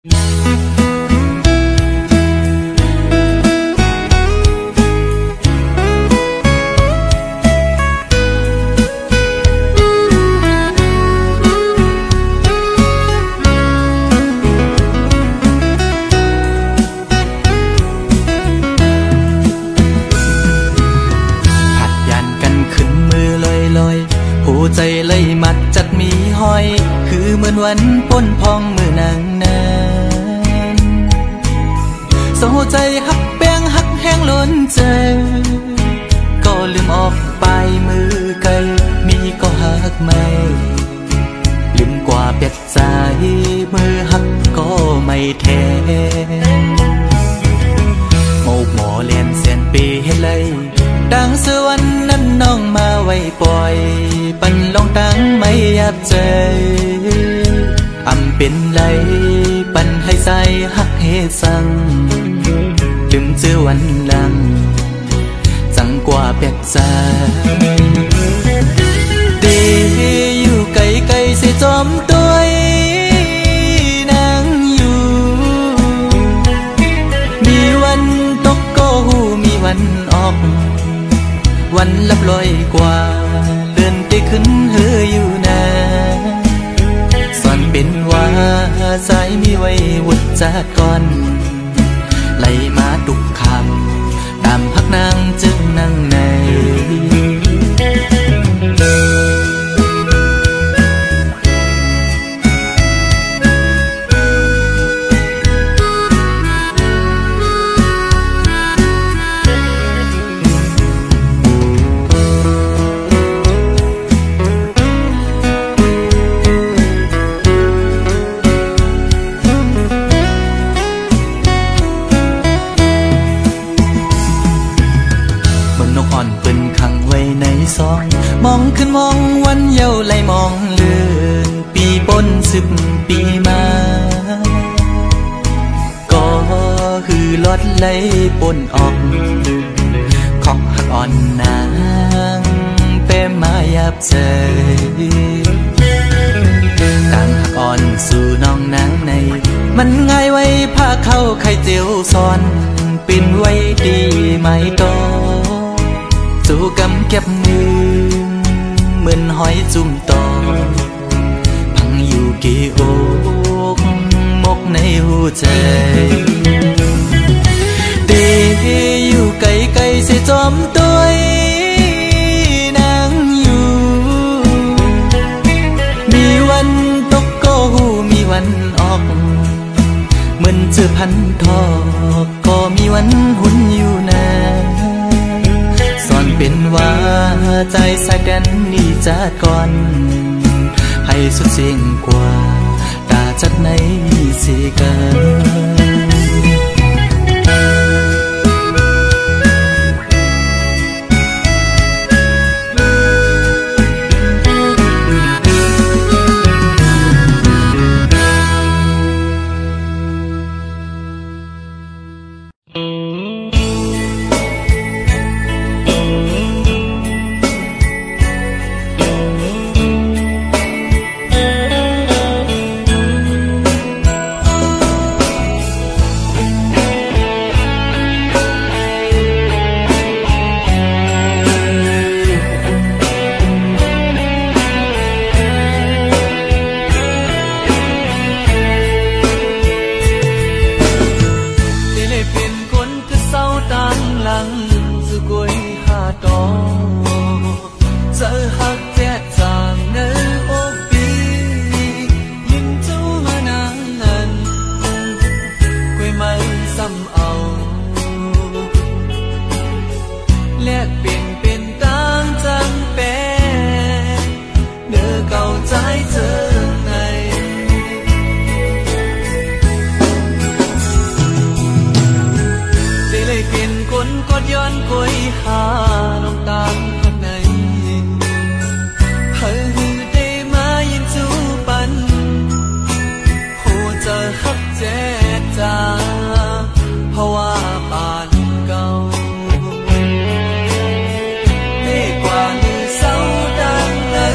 ใจเลยมัดจัดมีห้อยคือเหมือนวันป้นพองมือนางนั้นเศร้าใจหักแป้งหักแห้งล้นใจก็ลืมออกไปมือไกลมีก็หักไม่ลืมกว่าเปียกใจมือหักก็ไม่แทนโมกหมอเลียนเสียนปีให้เลยดังสวรรค์นั้นน้องมาไว้ปล่อยปันลองตั้งไม่ยับใจอำเป็นไรปันให้ใส่หักให้สั่งลืมเจอวันหลังจังกว่าเปียกใจดีอยู่ไกลไกลเสียจอมตัวนั่งอยู่มีวันตกก็หูมีวันออกวันลับลอยกว่าเลื่อนไปขึ้นเฮออยู่นะสอนเป็นว่าสายมีไว้วุดจากก่อนไหลมาตุกคำตามพักนางจึงนั่งในมองขึ้นมองวันเยาว์ไหลมองเลื่อนปีปน10 ปีมาก็ฮือลอดไหลปนออกของหักอ่อนนางเป้มายับใจต่างหักอ่อนสู่น้องนางในมันง่ายไว้ผ้าเข้าไข่เจียวซ้อนปิ่นไว้ดีไหมโตสู่กำเก็บมือเหมือนหอยจุ่มตอพังอยู่กี่อกมกในหัวใจดีอยู่ไกลไกลเสียจอมตัวนั่งอยู่มีวันตกก็หูมีวันออกเหมือนเจอพันทอกก็มีวันหุ่นอยู่นะเป็นว่าใจสายกันนี่จัดก่อนให้สุดเสียงกว่าตาจัดในสิกัน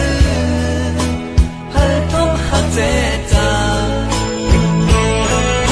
เ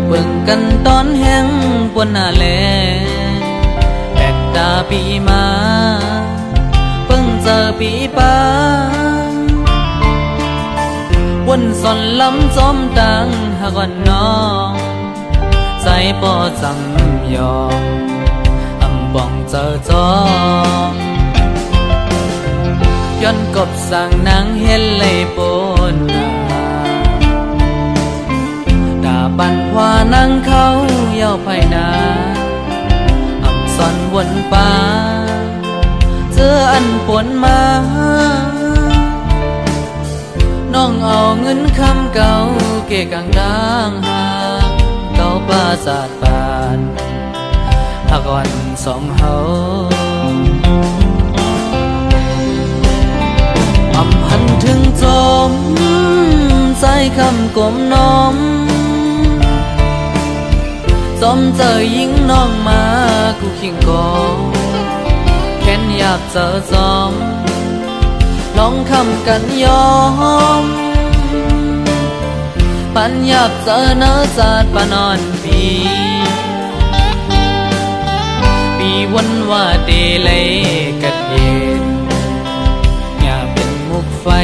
เบิ่งกันตอนแห้งปนหน้าแลแปดตาปีมาเพิ่งเจอปีป้าวนสอนลำจอมตังหากวันน้องใจปอจำยอมอำบ้องเจอจอมย้อนกบสั่งนางเห็นเลยปนดาบันพวานางเขาเย้าไพนาอำสอนวนป่าเจออันปนมาน้องเอาเงินคำเก่าเกะกังดังหาเก่าปราสาทปานหากวันสองเฮาอำพันถึงจมใจคำกลมน้อมจอมเจอยิงน้องมากูขิงกอแค้นอยากเจอจอมลองคำกันยอมปัญญาเจอเนื้อจัดปานอนปีวันว่าเดเลยกัดเย็นอย่าเป็นมุกไฟ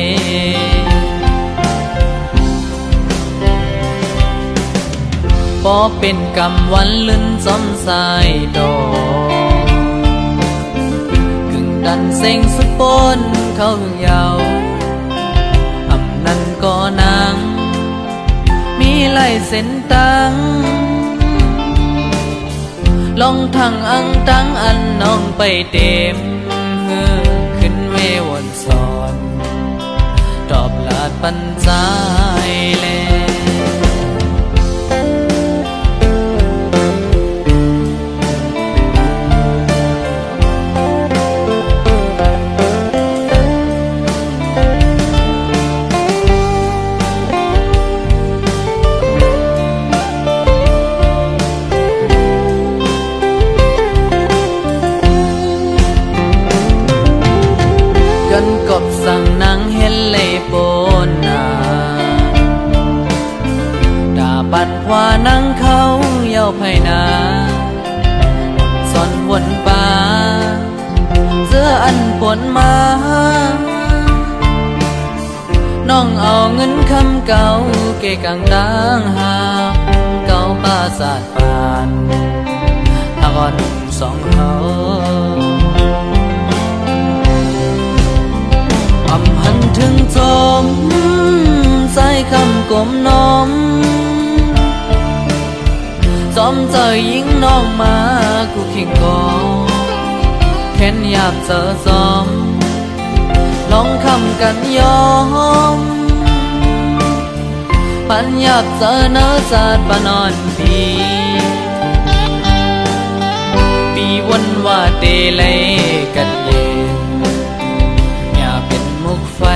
พอเป็นกำวันลื่นจอมสายดอกกึ่งดันเซ็งสุดปนเข้าหึงยาวอำนั้นก็นางมีลายเส้นตังลองทางอังตังอันน้องไปเต็มขึ้นเววนสอนตอบลาดปัญจายแลกบสั่งนางเห็นเลยปนนาด่าปันพวานางเขาเย้าไพนาสอนวนป่าเสื้ออันปนมาน้องเอาเงินคำเก่าเกะกังดังหาเก่าปราสาทปานหากวันสองเฮาอำหันถึงจมใจคำกลมน้อมจอมเจอยิงน้องมากูขิงกอแค้นอยากเจอจอมลองคำกันยอมปัญญาเจอเนื้อจัดปานอนปีวันว่าเดเลยกัดเย็นมุกไฟ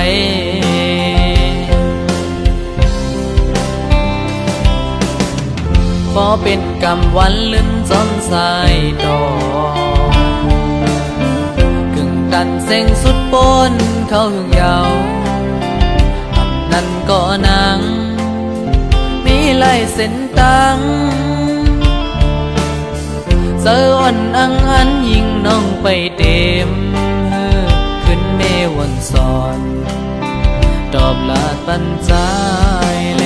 พอเป็นกำวันลื่นจนสายดอกกึ่งดันเซ็งสุดปนเข้าหึงยาวอำนั้นก็นางมีลายเส้นตังเจออ่อนอังอันยิงน้องไปเต็มขึ้นเมวันสอนตอบลาดปัญจายแล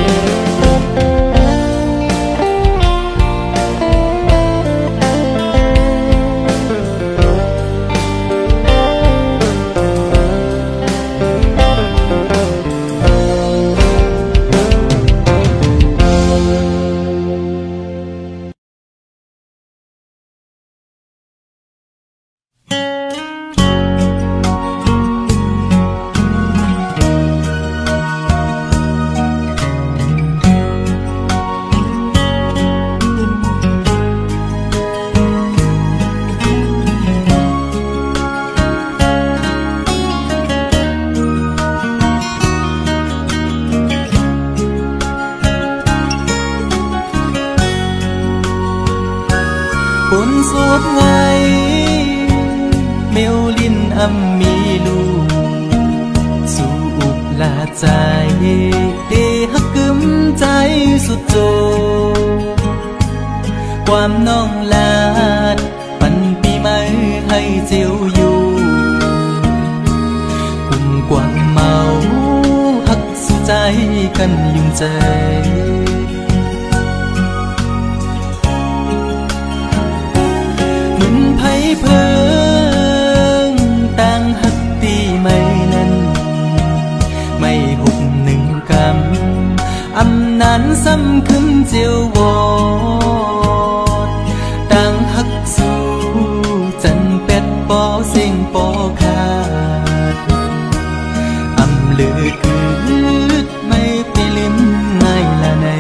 คนโสดไงเมลลินอำมีลูกสู่อุบลาใจเดฮักกึมใจสุดโจใจเหมือนไผ่เพิงต่างหักตีไม่นั้นไม่หุบหนึ่งกำอำนานซ้ำขึ้นเจียววอดต่างหักสู้จันเป็ดปอเสียงปอขาดอำลือคืดไม่ไปลืมง่ายละไหน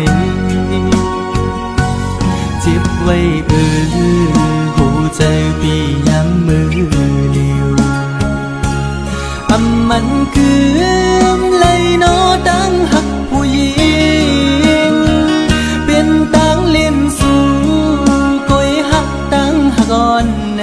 จิบไว้หูใจปีย้ำมือเลียวอำมันคือเลยโนตั้งหักผู้หญิงเป็นตั้งเล่นสู่ก้อยหักตั้งหักอ่อนใน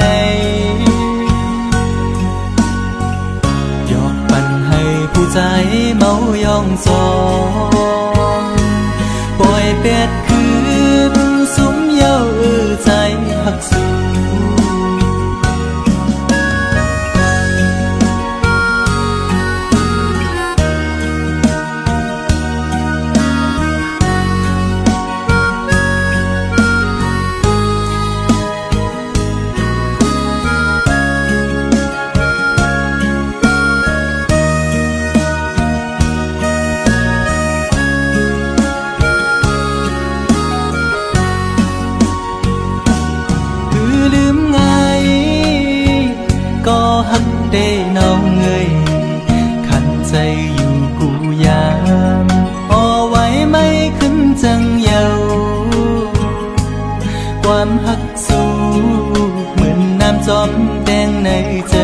ยอกปั่นให้ผู้ใจเมายองซองปล่อยเป็ดคืนสุมเย้าใจหักสู่ได้น้องเงยขันใจอยู่กูยามอ่อไว้ไม่ขึ้นจังเยาความหักสู้เหมือนน้ำจอมแดงในใจ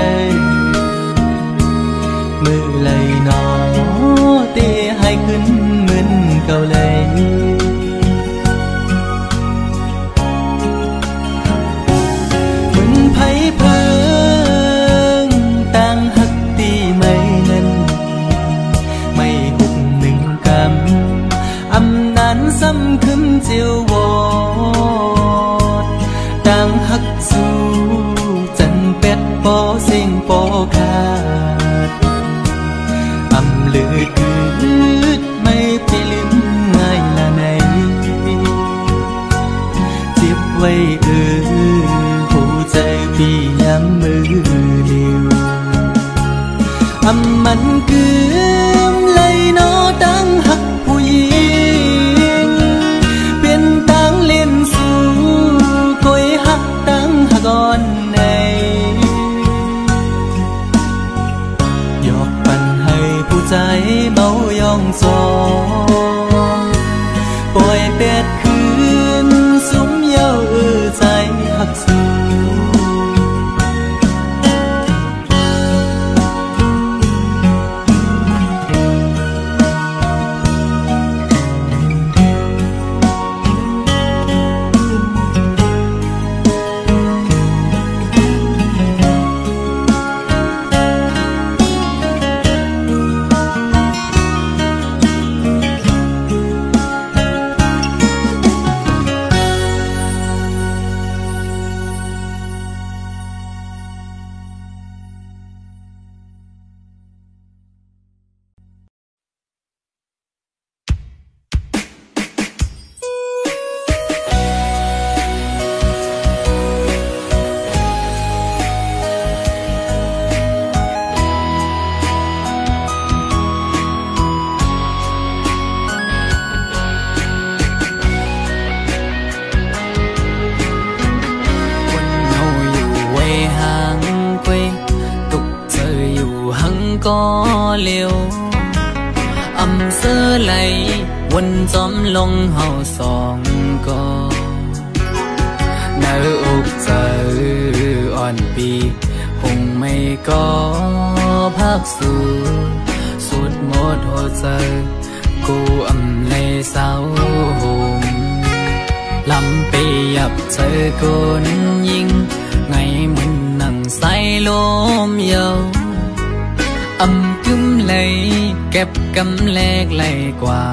มือไหลหนอเตะให้ขึ้นเหมือนเก่าเลยเหมือนไผ่เพิงต่างหักตีไม่นั้นไม่หุบหนึ่งกำอำนานซ้ำขึ้นเจียววอดต่างหักสู้จันเป็ดปอเสียงปอขาดอำลือคืดไม่ไปลืมง่ายละไหนจิบไว้หูใจพี่ย้ำมือเลียวอำมันคือเลยโนตั้งหักผู้หญิงเป็นตั้งเล่นสู่ก้อยหักตั้งหักอ่อนในยอกปั่นให้ผู้ใจเมายองซองปล่อยเป็ดคืนสุมเย้าใจหักสู่วนจอมลงเฮาสองก็เนื้ออกเจออ่อนปีคงไม่ก็พักสู่สุดหมดหัวใจกูอำเลยเศร้าห่มลำไปยับเธอคนยิงไงมันนั่งใส่ลมเยาอำกึมเลยเก็บกำแลกไหลกว่า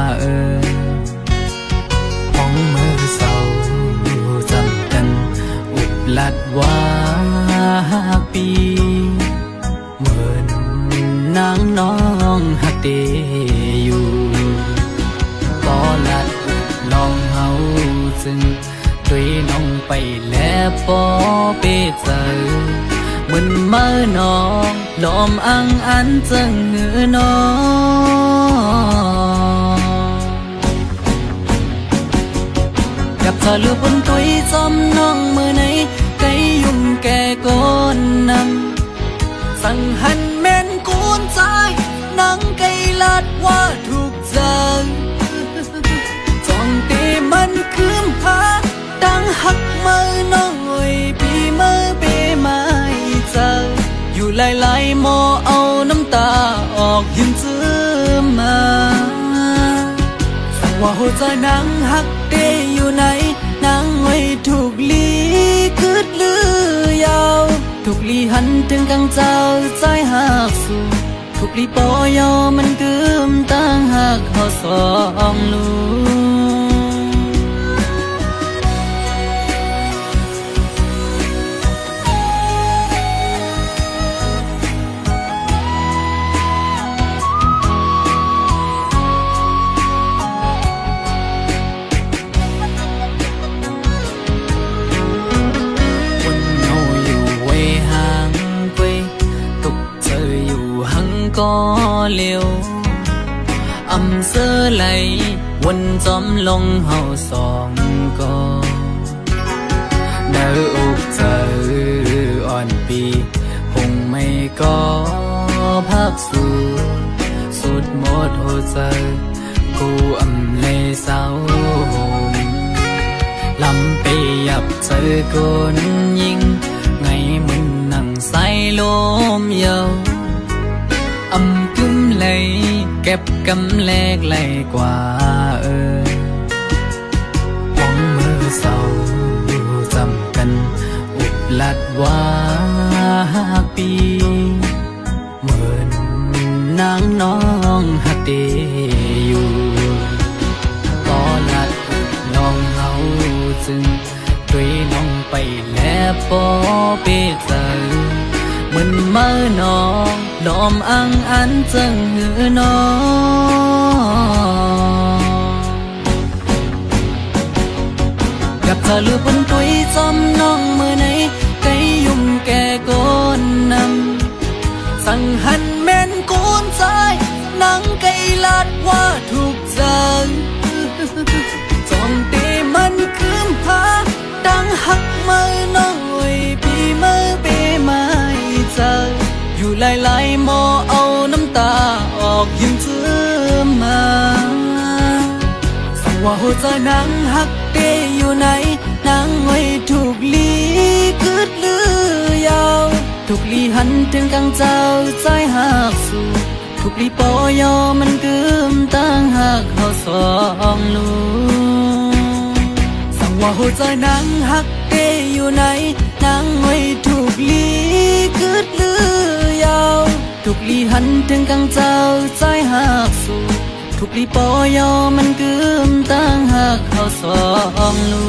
ห้องมือเศร้าจำกันอุบลัดว่าปีเหมือนนางน้องหักเดอยู่จึงด้วยน้องไปแล้วปอเปเจอเหมือนเมื่อน้องลมอังอันจึงเหือน้องกับเธอลือบนตุยจอมน้องมือไหนไกยุ่งแก่ก้นนังสั่งหันแม่นกูนใจนังไกลาดว่าถูกใจจ้องตีมันคืมพาดังหักมือน้องไว้ปีมือปีไม้เจออยู่หลายๆหมอเอาน้ำตาออกยืนซื้อมาสั่งว่าหัวใจนังหักเดอยู่ไหนนังไว้ถูกลีคืดลือยาวถูกลีหันถึงกังเจ้าใจหักสู่ถูกลีปอยอมันกึมตั้งหักเขาสองลูก็เลี้ยวอำเสื้อไหลวนจอมลงเฮาสองก็เนื้ออกเธออ่อนปีคงไม่ก็พักสู่สุดหมดหัวใจกูอำเลยเศร้าลำไปยับเธอคนยิงไงมึงนั่งใส่ลมเยาอำกึ้มเลยเก็บกำแลกไหลกว่าห้องมือเศร้าจำกันอุบลัดว่าปีเหมือนนางน้องหักเดอยู่ก็ลัดน้องเฮาจึงด้วยน้องไปแล้วปอเปเจอเหมือนเมื่อน้องลมอังอันจึงหือน้องกับเธอลือบนตุยจอมน้องมือไหนไกยุ่งแก่ก้นนังสั่งหันแม่นกูนใจนังไกลาดว่าถูกใจจ้องตีมันคืมพาดังหักมือน้องไว้ปีมือปีไม้เจออยู่หลายๆหมอเอาน้ำตาออกยืมซื้อมาสั่งว่าหัวใจนังหักเดอยู่ไหนนังไว้ถูกลีคืดลือยาวถูกลีหันถึงกังเจ้าใจหักสู่ถูกลีปอยอมันกึมตั้งหักเขาสองลูสั่งว่าหัวใจนังหักเดอยู่ไหนนังไว้ถูกลีคืดลือยาวถูกลีหันถึงกังเจ้าใจหักสู่ถูกลีปอยอมันกึมตั้งหักเขาสองลู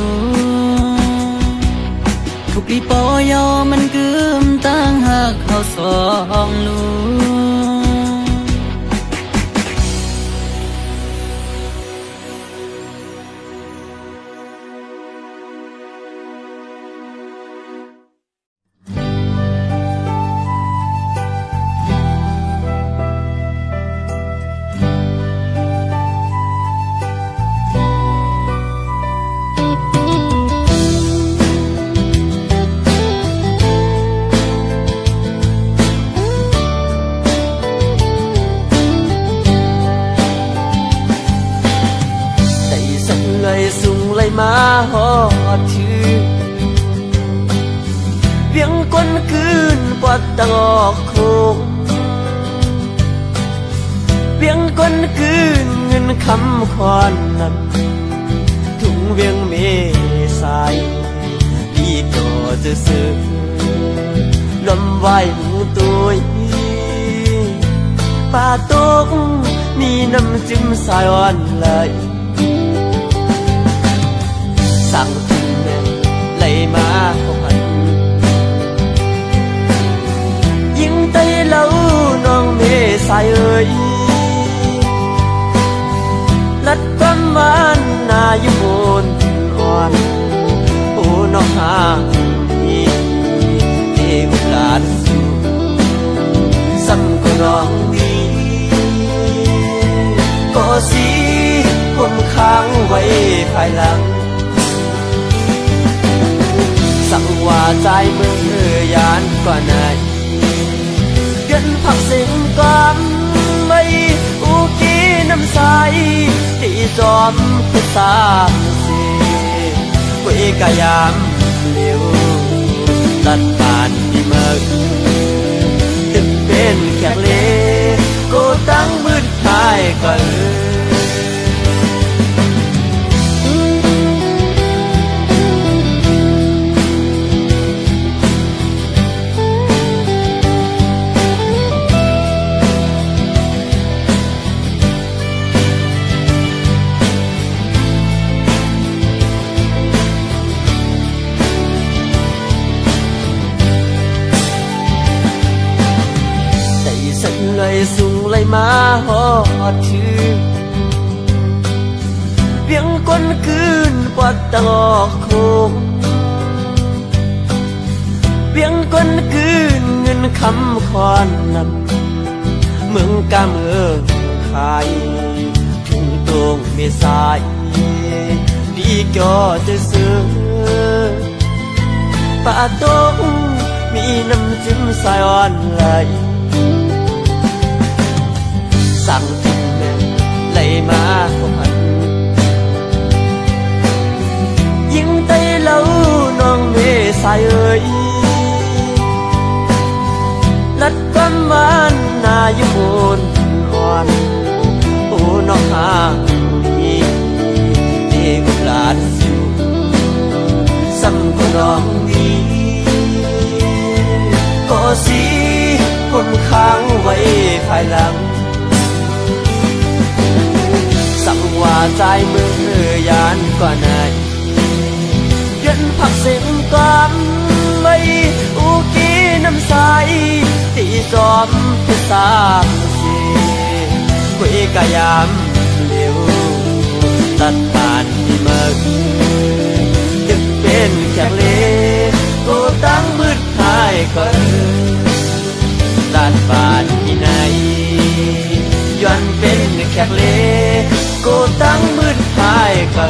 ถูกลีปอยอมันกึมตั้งหักเขาสองลูมาหอดชื่อเวียงก้นคืนปอดตะงอกโคงเวียงก้นคืนเงินคำควานนั้นถุงเวียงเมสายพี่ก็จะซื้อลมไหวหูตัวป่าตกมีน้ำจิ้มสายอ่อนเลยสั่งถึงแม่ไหลมาหันยิ่งไตเล่าน้องเมสายเอ่ยลัดความมันนาอยู่บนอ่อนาดีเที่ยวหลานสู่ซ้ำก็น้องนี้ก็สิผมค้างไว้ภายหลังสั่งว่าใจมือยานกว่าไหนเกินผักเสียงก้อนไม่อุกีน้ำใสที่จอมพุทธาสีคุยกายามเลี้ยวตัดผ่านที่เมื่อถึงเป็นแขกเล่ก็ตั้งมืดท้ายกันเลยสูงเลยมาหอดชื่อเพียงก้นคืนปอดตลอกโคงเพียงก้นคืนเงินคำคอนนำเมืองกาเมืองขายถึงตรงเมษายดีก็จะซื้อป่าตงมีน้ำจิ้มสายอ่อนไหลสั่งถึงแม่ไหลมาหันยิ่งไต้เล่าน้องเมษายเอ่ยลัดความหวานนาอยู่บนอ่อนโอ้น้องหางนี้เด็กหลานสู่ซ้ำก็น้องนี้ก็สิผมค้างไว้ภายหลังสั่งว่าใจมือยานกว่าไหนเย็นผักเสียงก้อนไม่อุกีน้ำใสที่จอมพิสามสีคุยกายามเลี้ยวตัดผ่านที่เมื่อจึงเป็นแขกเล่ก็ตั้งมืดท้ายก็ตัดผ่านที่ไหนย้อนเป็นแขกเล่ก็ตั้งมืดท้ายก็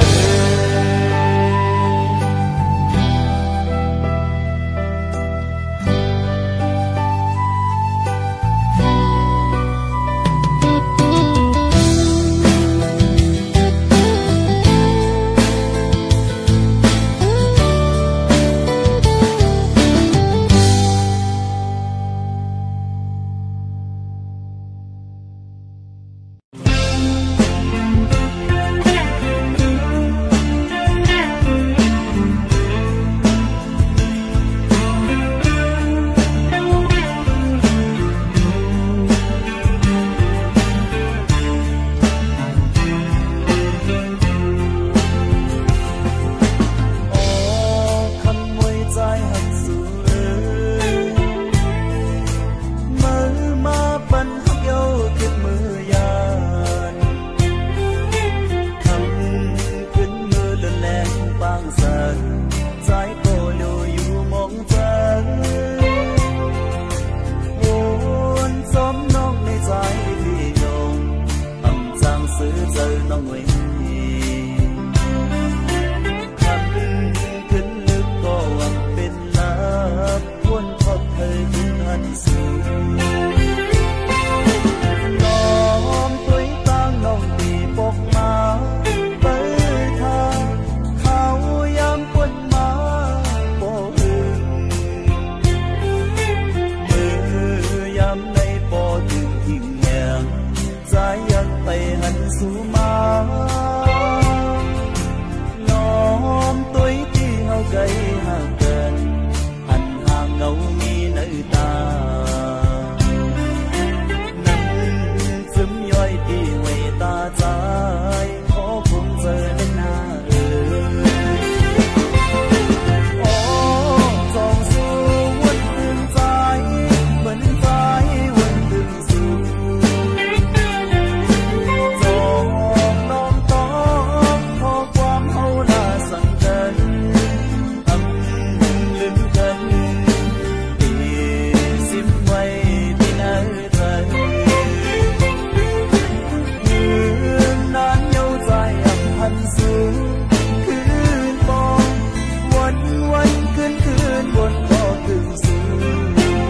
นสูงคืนปองวันคืนบนก็ถึงสูง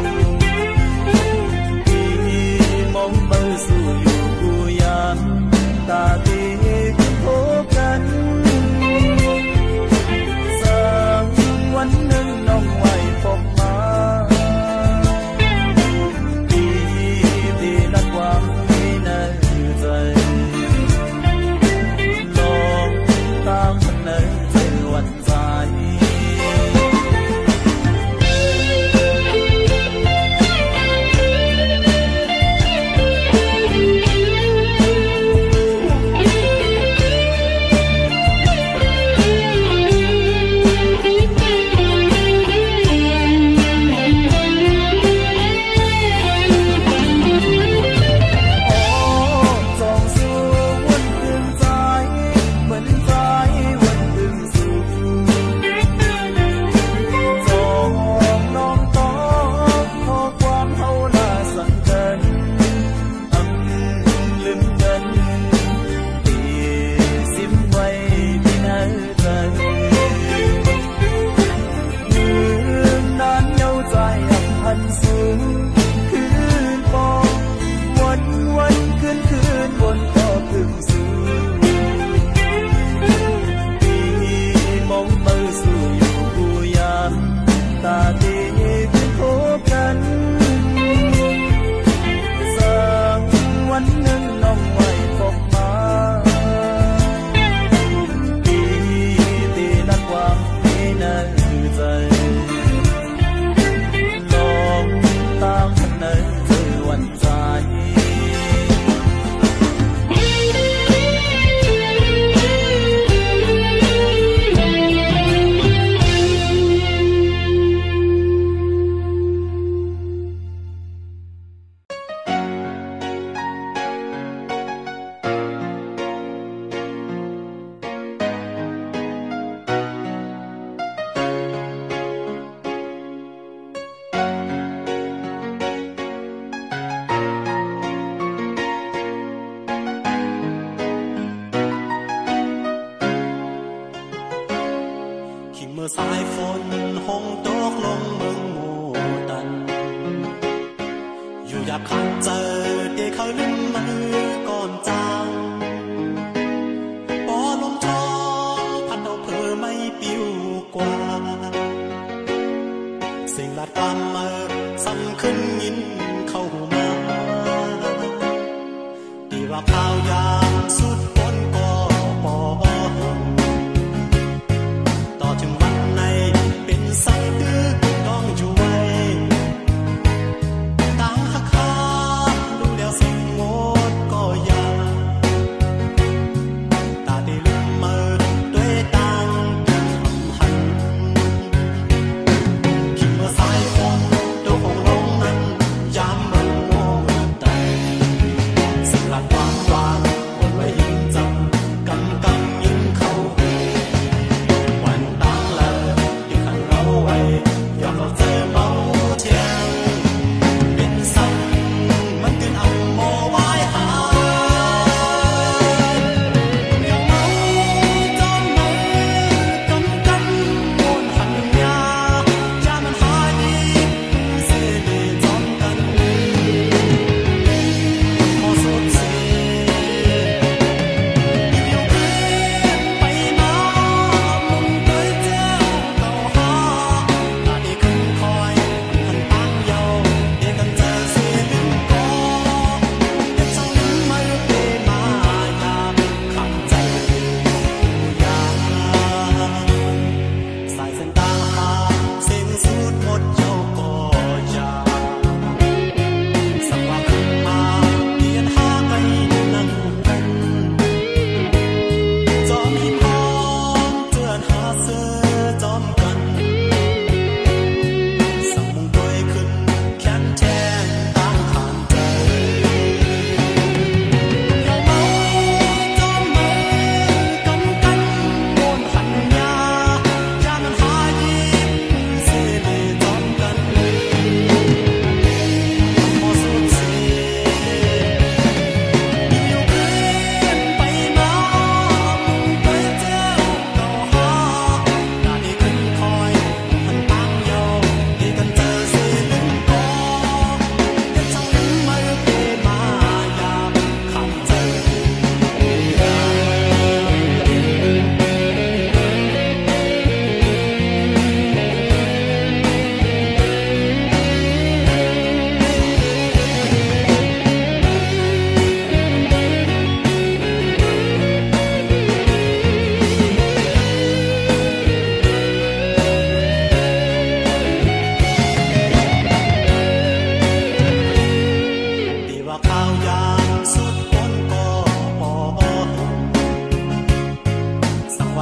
ที่มองเบอร์สู่อยู่กูยามตาตีพบกันสักวันหนึ่งน้องไว้พบมาที่นักวางที่ในใจลองตามมันในใจวันใจสายฝนหงตกลงเมืองหมู่ตันอยู่อยากขันเจอเด็กเขาลืมมือก่อนจางปอลมทองพันเอาเพื่อไม่ปิวกว่าสิ่งลัดตามมาซ้ำขึ้นยินเข้ามาดีว่าข้าวยามสุดปนก็ปอต่อถึงวันในเป็นสังดื้อต้องอยู่ไว้ต่างหักขา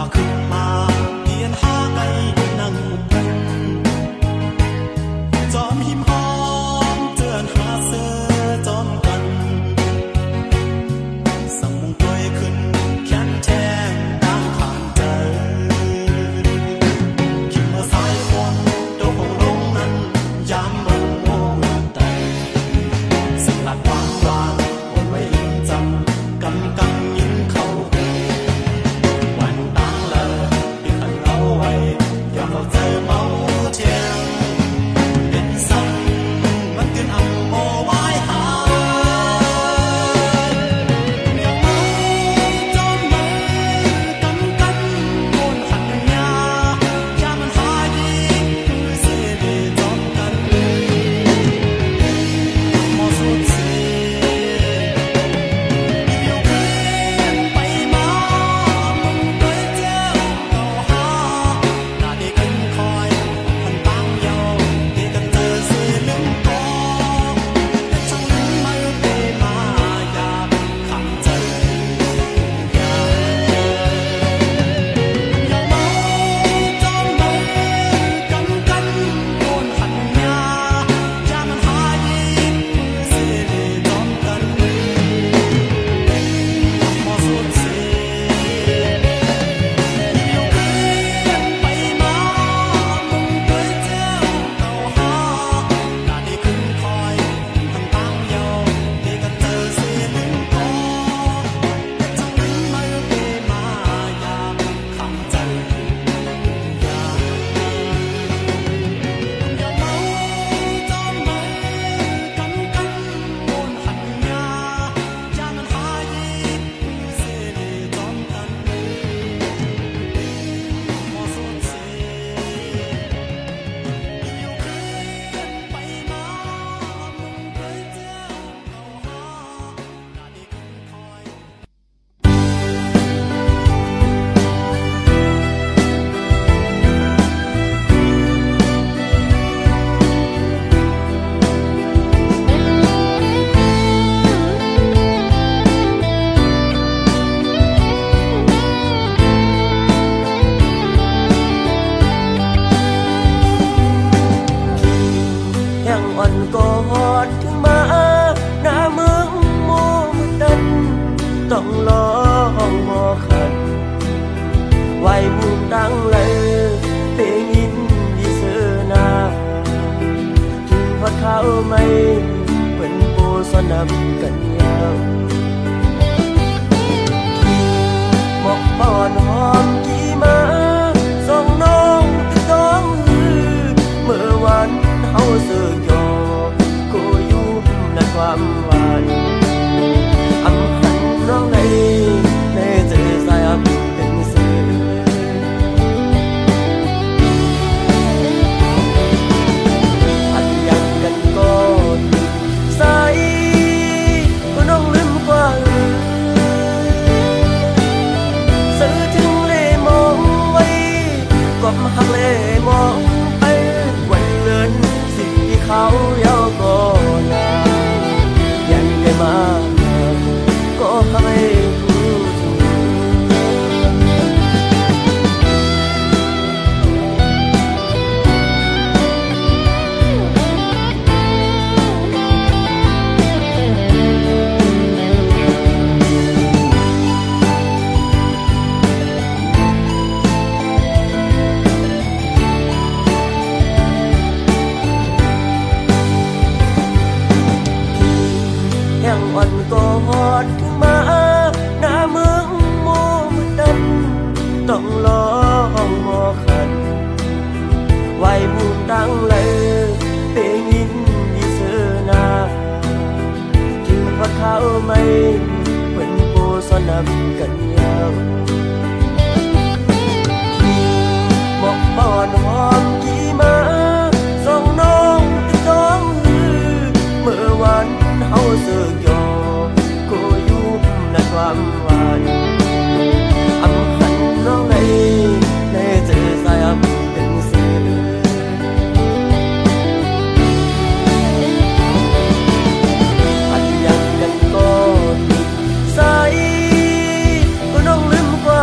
ก็น้องลืมกว่า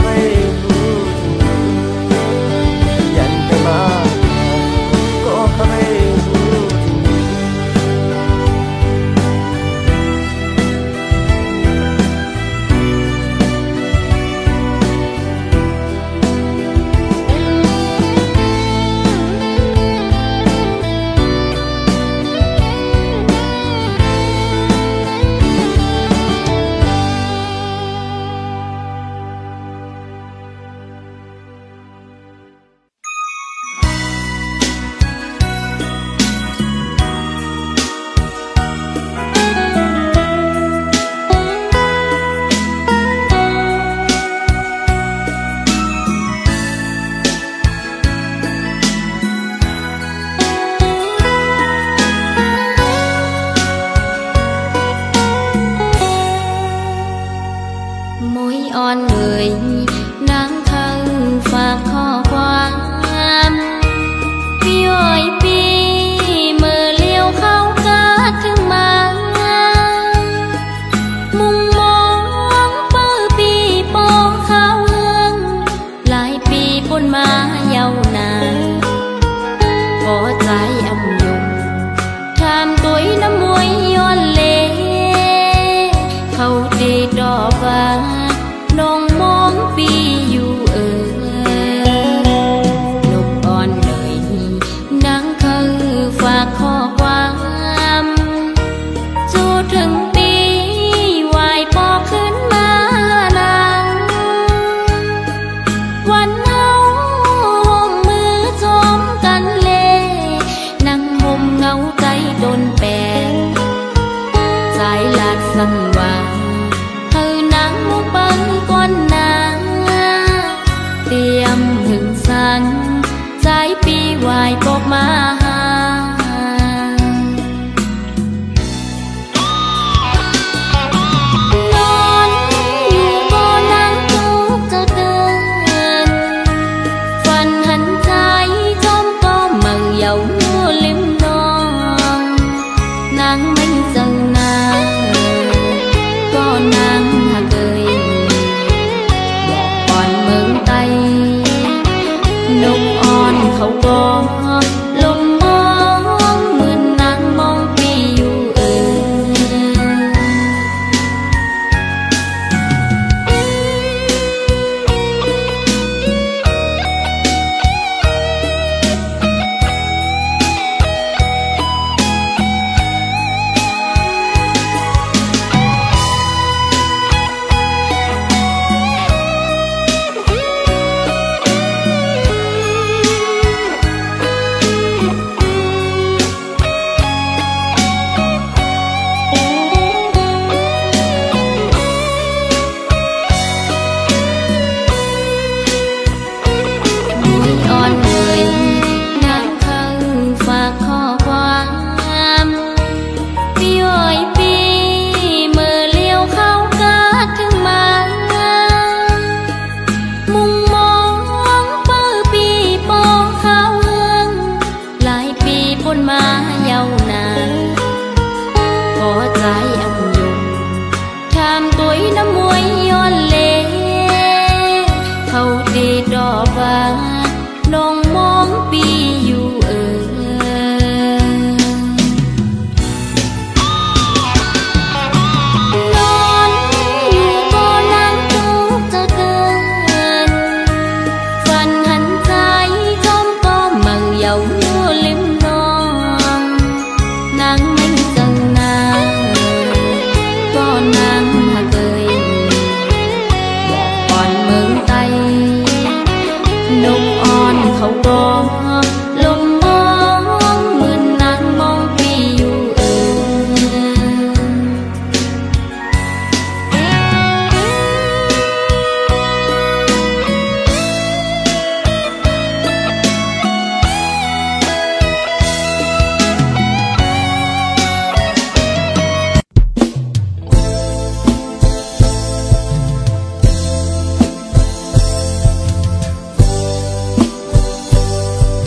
ม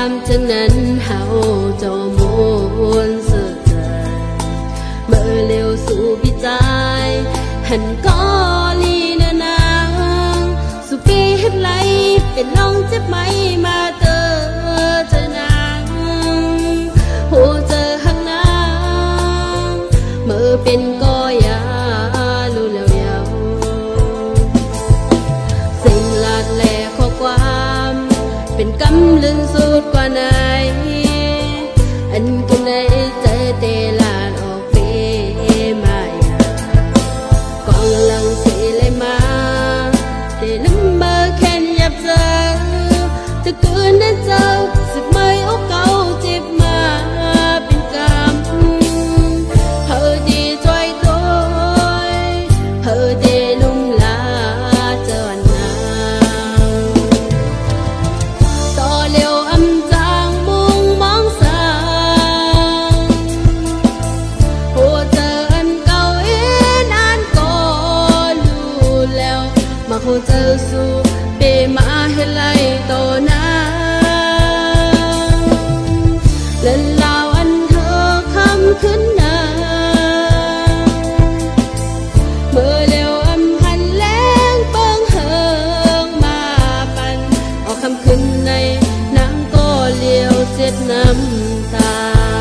ามจังนั้นเฮาจอมวนเสือใจเมื่อเร็วสู่พิจายหันก็ลีนานางสุปีเฮ็ดไรเป็นน้องเจ็บไหมมาเจอนางหูเจอหักนางเมื่อเป็นก็ยาลูแล้วยาวสิ่งลาดแหล่ข้อความเป็นกำลึงสุดกว่าไหนอันกันในใจเตลานออกเปมายากองลังสีเลยมาเตลืมเบอร์แค่ยับเจอตะกืนนั้นเจ้าสึกไม่โอ้เก่าเจ็บมาเป็นกำเฮอดีจอยตัวเฮอเดลุ่มลาเจอนางต่อเร็วอำจางมุงมองสางหัวเจออันเก่าเอ็นอันก็รู้แล้วมาหัวเจอสู้เปมาให้ไล่ต่อนางและลาวอันเธอคำขึ้นนาเมื่อเร็วอำพันแรงเปิงเฮิงมาปันออกคำขึ้นในนางก็เลี้ยวเจ็ดน้ำตา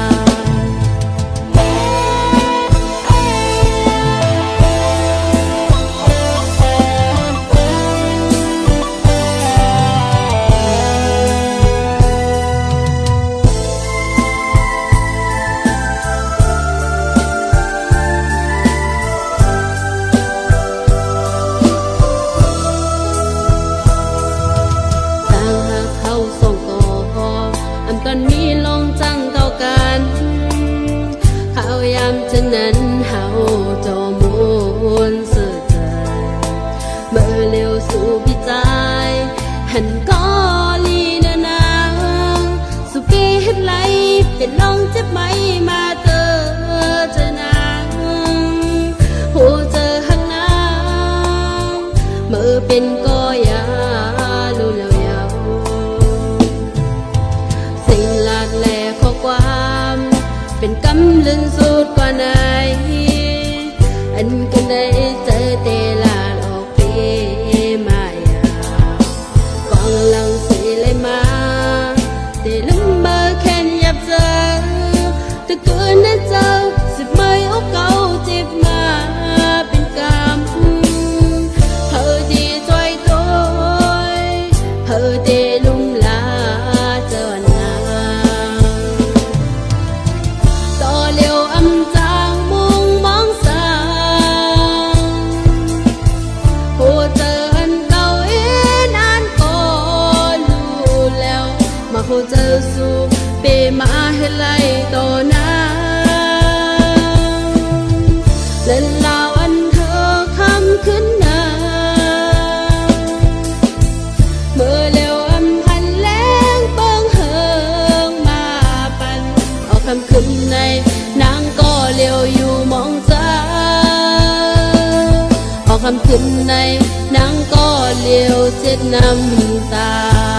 มีลงจังต่อกันเขายามจังนั้นเฮาจอมวนเสือใจเมื่อเร็วสู่พิจายหันก็ลีนานางสุปีเฮ็ดไรเป็นน้องเจ็บไหมมาเจอนางหูเจอหักนางเมื่อเป็นก็ยาลูแล้วยาวแหล่ข้อความเป็นกำลึงสุดกว่าไหนอันกันได้เจอเตลานออกเปมายากองลังสีเลยมาเตลืมเบอร์แค่ยับเจอตะกืนนั้นเจ้าสิบไม่โอ้เก่าเจ็บมาเป็นกำเฮอดีจอยตัวเฮอเตลุ่มลาเจอนเร็วอำจางมุงมองสางหัวเจออันเก่าเอ็นอันก็รู้แล้วมาหัวเจอสู้เปมาให้ไล่ต่อนางและลาวอันเธอคำขึ้นนาเมื่อเร็วอำพันแรงเปิงเฮิงมาปันออกคำขึ้นในนางก็เลี้ยวอยู่มองจ้าออกคำขึ้นในนางก็เลี้ยวเจ็ดน้ำตา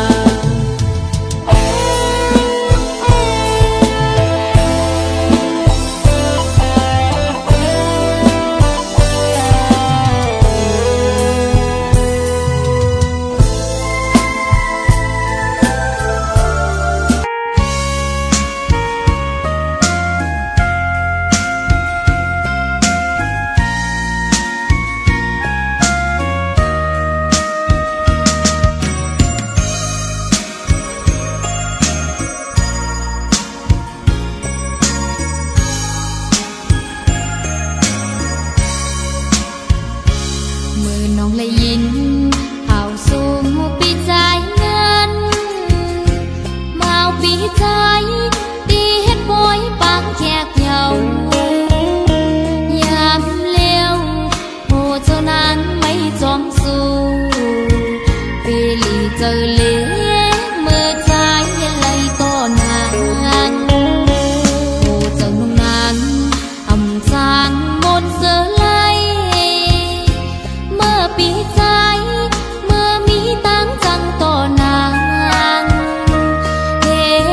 น้องเลยยินเห่าสูงปีใจเงินมาเอาปีใจตีเฮ็ดบอยปากแขกเหยายามเลี้ยวโหเจ้านางไม่จอมสู้ปีลีเจอเลี้ยเมื่อใจไหลก็นางโหเจ้านุ่งนางอำจางหมดเสือไหลเมื่อปีใจเมื่อมีตั้งจังต่อนางเห็น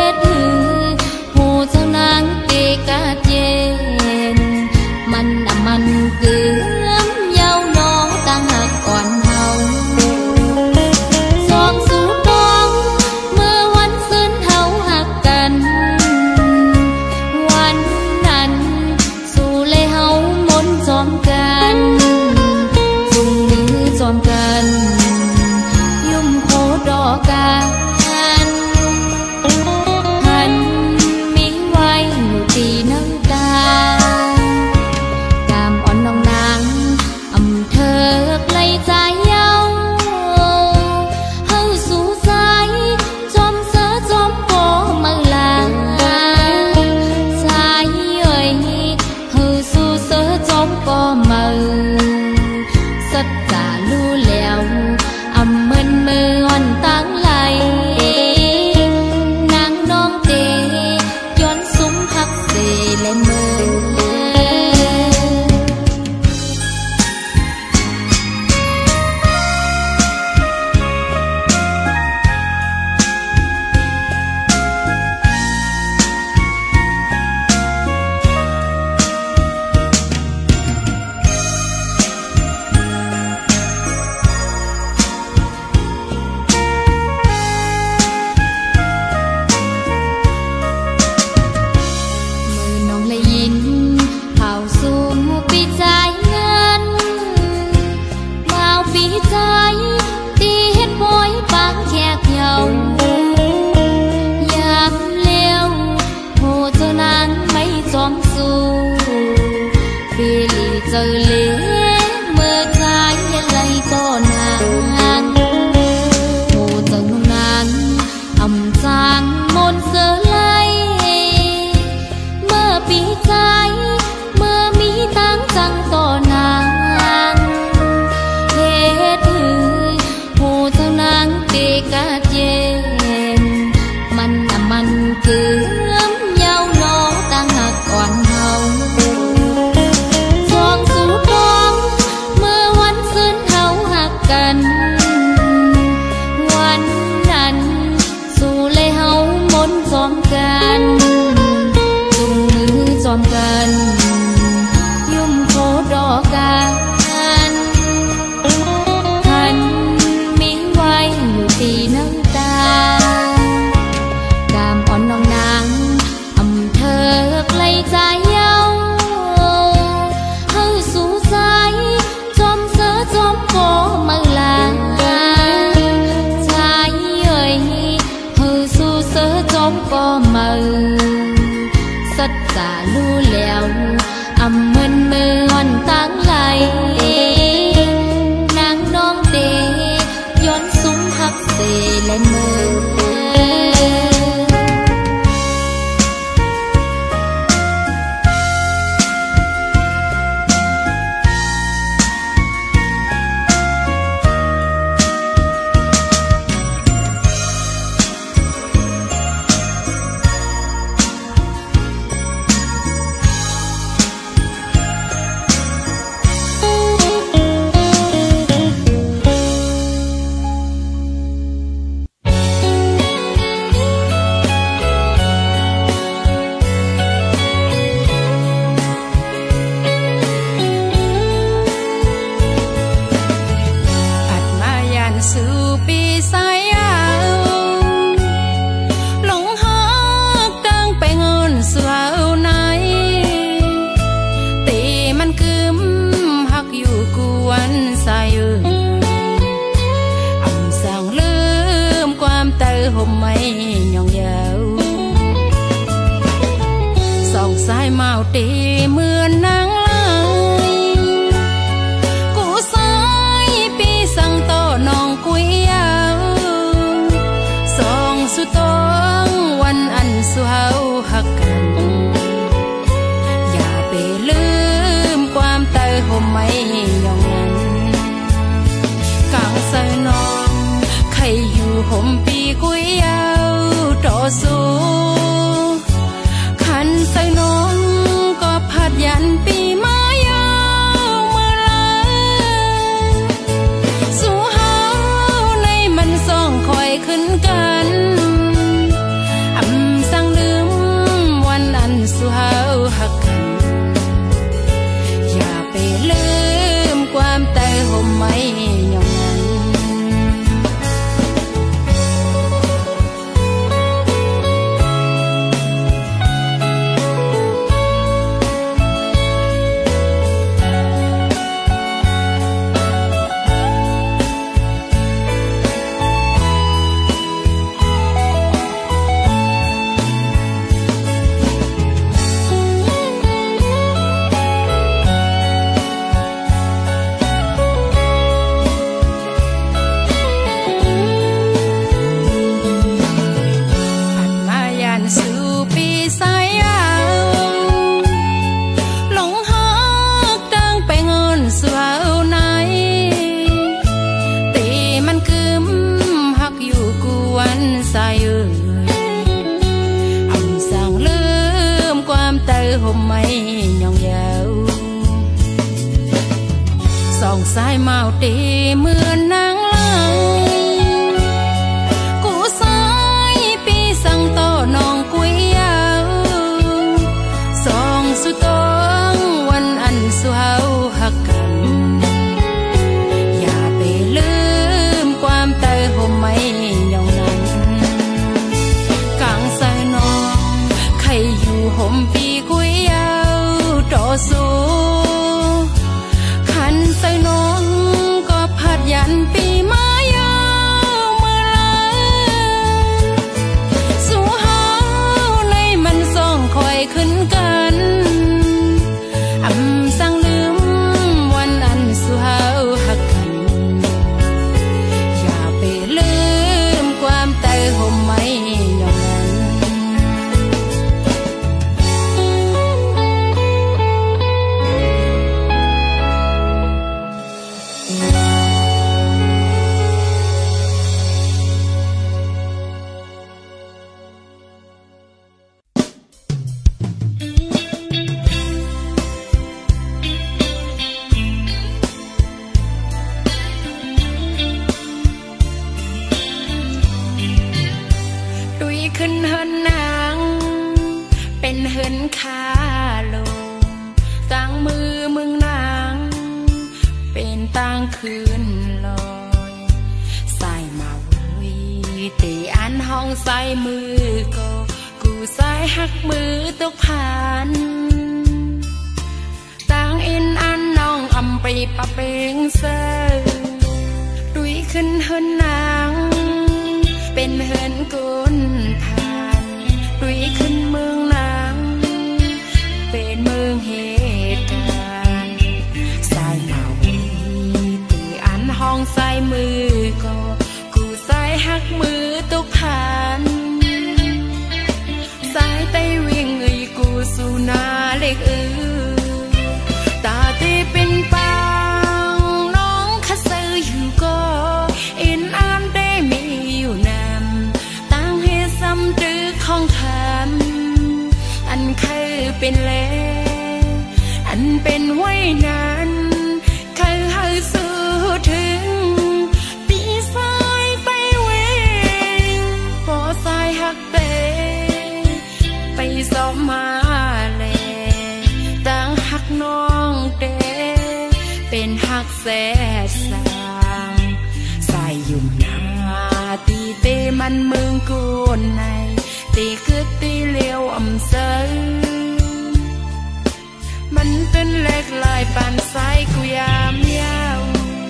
เจอเล่เมื่อใจอะไรก็นานโอ้เจอนานอำจางมนเสือไลเมื่อปีใจเมื่อมีตั้งจังต่อนางเหตุผู้เจ้านางเตกาเจนมันเกือบเย้าโลตั้งหักอ่อนเฮาจองสู่ดองเมื่อวันคืนเฮาหักกันวันนั้นสู่เลยเฮามนจอมกันจุงมือจอมกันยุ่มโคดอกกันท่านมีไว้อยู่ที่น้ำตากามอ่อนน้องนางอำเธอไกลใจเย้าเฮาสู่ใจจอมเสือจอมโกมือลาใจเอ่ยเฮาสู่เสือจอมโกมือสัจจะรู้แล้วอำเมินมืออ่อนตั้งไหลนางน้องเตย้อนสูงหักเสและมือห่มไม่ยองยาวส่องสายเมาตีเหมือนนางลายกูสายปีสั่งต่อน้องกุยยาวส่องสุดตองวันอันสุเฮาหักกันอย่าไปลืมความเตยห่มไม่ยองนั้นกางใส่น้องใครอยู่ห่มปีกุยยาวต่อสู้ขันใส่น้องก็พัดยันปีมายาวเมื่อไรสู้เฮาในมันส่องคอยขึ้นกันอำสั่งลืมวันอันสู้เฮาหักกันอย่าไปลืมความเตยห่มไม่ยองนั้นห่มไม่ยองยาวส่องสายเมาตีเหมือนนางลายกูสายปีสั่งต่อน้องกุยยาวส่องสุดตองวันอันสุเฮาหักกันอย่าไปลืมความเตยห่มไม่ยองนั้นกางใส่น้องใครอยู่ห่มปีต่อสู้ขันใส่น้องก็พัดยันปีมายาางคืนลอยสายมาเว้ยตีอันห้องใส่มือก็กูใส่หักมือตกผ่านต่างอินอันน้องอำไปปะเปงเซอดุยขึ้นเฮินนางเป็นเฮินกุนทานดุยขึ้นเมืองนางเป็นเมืองเหตุการณ์สายมาวีตีอันห้องใส่มือก็กูใส่หักมือตกผ่านสายไตวิ่งเอ้ยกูสู่นาเล็กตาตีเป็นปางน้องข้าซื้ออยู่ก็อินอ่านได้มีอยู่นำตั้งให้ซ้ำตื้อของคำอันเคยเป็นแลอันเป็นไว้นานเคยให้สู้ถึงปีสายไปเวงพอสายหักเตไปสอบมาแลตั้งหักน้องเตเป็นหักแสดสางสายยุ่มนาตีเตมันเมืองกูในตีคือตีเลี้ยวอำเซอมันเป็นเล็กลายปานสายกูยามยาว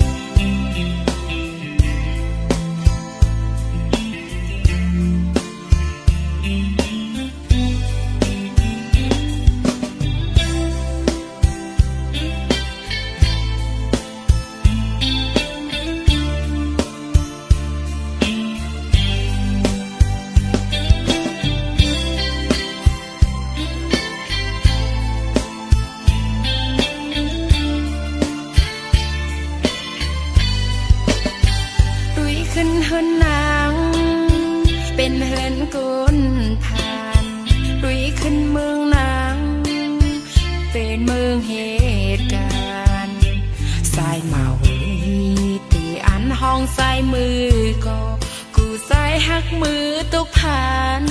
ขึ้นเฮินนางเป็นเฮินกุนทานดุยขึ้นเมืองนางเป็นเมืองเหตุการณ์สายมาวีตีอันห้องใส่มือก็กูใส่หักมือตกผ่าน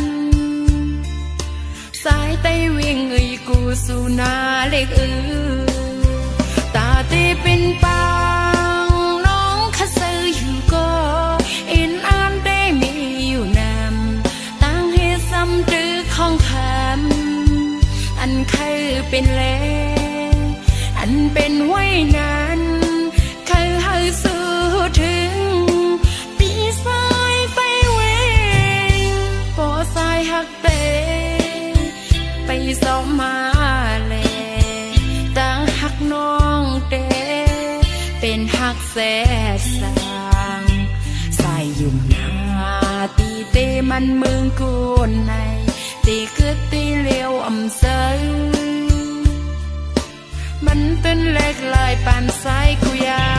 สายไตวิ่งเอ้ยกูสู่นาเล็กตาตีเป็นปางน้องข้าซื้ออยู่ก็อินอ่านได้มีอยู่นำตั้งให้ซ้ำตื้อของคำอันเคยเป็นแลอันเป็นไว้นานเคยให้สู้ถึงปีสายไปเวงพอสายหักเตไปสอบมาแลตั้งหักน้องเตเป็นหักแสดสางสายยุ่มนาตีเตมันเมืองกูในตีคือตีเลี้ยวอำเซอมันเป็นเล็กลายปานสายกูยา